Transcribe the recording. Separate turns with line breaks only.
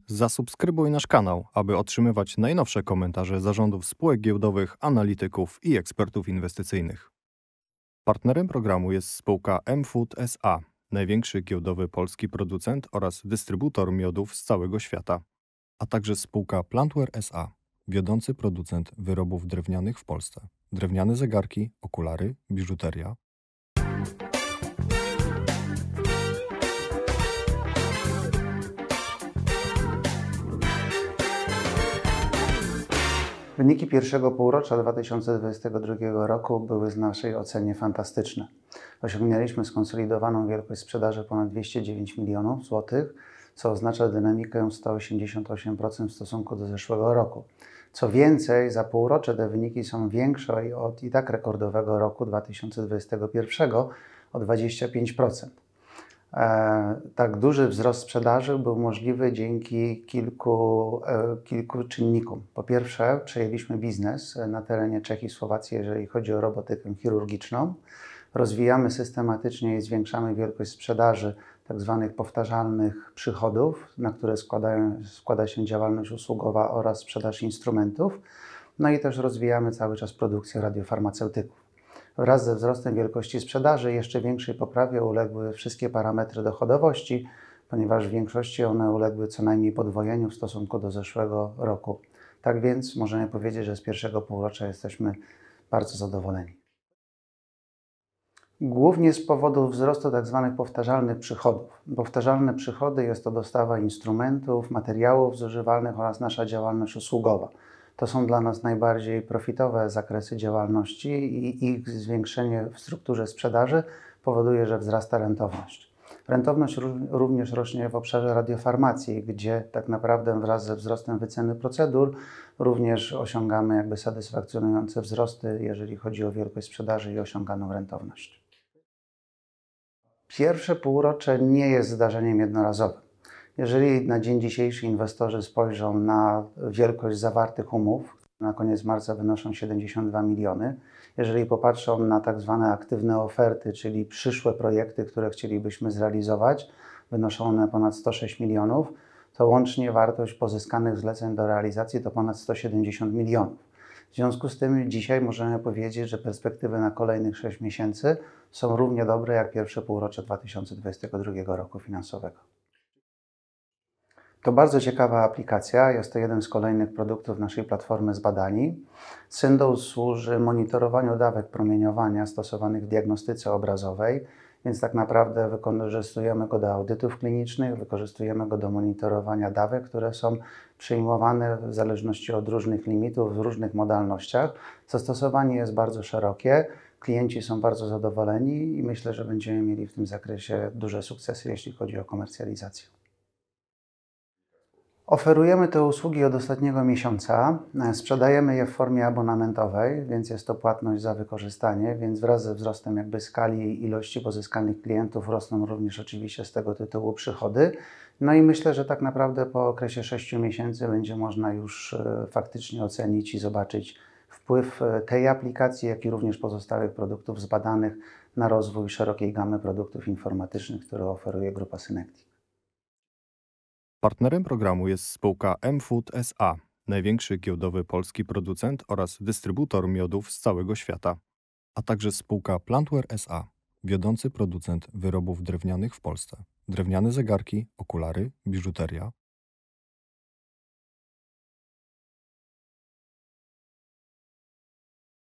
Zasubskrybuj nasz kanał, aby otrzymywać najnowsze komentarze zarządów spółek giełdowych, analityków i ekspertów inwestycyjnych. Partnerem programu jest spółka M-Food SA, największy giełdowy polski producent oraz dystrybutor miodów z całego świata, a także spółka Plantware SA, wiodący producent wyrobów drewnianych w Polsce. Drewniane zegarki, okulary, biżuteria.
Wyniki pierwszego półrocza 2022 roku były w naszej ocenie fantastyczne. Osiągnęliśmy skonsolidowaną wielkość sprzedaży ponad 209 milionów złotych, co oznacza dynamikę 188% w stosunku do zeszłego roku. Co więcej, za półrocze te wyniki są większe od i tak rekordowego roku 2021 o 25%. Tak duży wzrost sprzedaży był możliwy dzięki kilku czynnikom. Po pierwsze, przejęliśmy biznes na terenie Czech i Słowacji, jeżeli chodzi o robotykę chirurgiczną. Rozwijamy systematycznie i zwiększamy wielkość sprzedaży tzw. powtarzalnych przychodów, na które składa się działalność usługowa oraz sprzedaż instrumentów. No i też rozwijamy cały czas produkcję radiofarmaceutyków. Wraz ze wzrostem wielkości sprzedaży jeszcze większej poprawie uległy wszystkie parametry dochodowości, ponieważ w większości one uległy co najmniej podwojeniu w stosunku do zeszłego roku. Tak więc możemy powiedzieć, że z pierwszego półrocza jesteśmy bardzo zadowoleni. Głównie z powodu wzrostu tzw. powtarzalnych przychodów. Powtarzalne przychody jest to dostawa instrumentów, materiałów zużywalnych oraz nasza działalność usługowa. To są dla nas najbardziej profitowe zakresy działalności i ich zwiększenie w strukturze sprzedaży powoduje, że wzrasta rentowność. Rentowność również rośnie w obszarze radiofarmacji, gdzie tak naprawdę wraz ze wzrostem wyceny procedur również osiągamy satysfakcjonujące wzrosty, jeżeli chodzi o wielkość sprzedaży i osiąganą rentowność. Pierwsze półrocze nie jest zdarzeniem jednorazowym. Jeżeli na dzień dzisiejszy inwestorzy spojrzą na wielkość zawartych umów, na koniec marca wynoszą 72 miliony, jeżeli popatrzą na tak zwane aktywne oferty, czyli przyszłe projekty, które chcielibyśmy zrealizować, wynoszą one ponad 106 milionów, to łącznie wartość pozyskanych zleceń do realizacji to ponad 170 milionów. W związku z tym dzisiaj możemy powiedzieć, że perspektywy na kolejnych 6 miesięcy są równie dobre jak pierwsze półrocze 2022 roku finansowego. To bardzo ciekawa aplikacja, jest to jeden z kolejnych produktów naszej platformy Zbadani. Syndol służy monitorowaniu dawek promieniowania stosowanych w diagnostyce obrazowej, więc tak naprawdę wykorzystujemy go do audytów klinicznych, wykorzystujemy go do monitorowania dawek, które są przyjmowane w zależności od różnych limitów, w różnych modalnościach. Zastosowanie jest bardzo szerokie, klienci są bardzo zadowoleni i myślę, że będziemy mieli w tym zakresie duże sukcesy, jeśli chodzi o komercjalizację. Oferujemy te usługi od ostatniego miesiąca, sprzedajemy je w formie abonamentowej, więc jest to płatność za wykorzystanie, więc wraz ze wzrostem skali i ilości pozyskanych klientów rosną również oczywiście z tego tytułu przychody. No i myślę, że tak naprawdę po okresie 6 miesięcy będzie można już faktycznie ocenić i zobaczyć wpływ tej aplikacji, jak i również pozostałych produktów zbadanych na rozwój szerokiej gamy produktów informatycznych, które oferuje grupa Synectic.
Partnerem programu jest spółka M-Food SA, największy giełdowy polski producent oraz dystrybutor miodów z całego świata, a także spółka Plantware SA, wiodący producent wyrobów drewnianych w Polsce. Drewniane zegarki, okulary, biżuteria.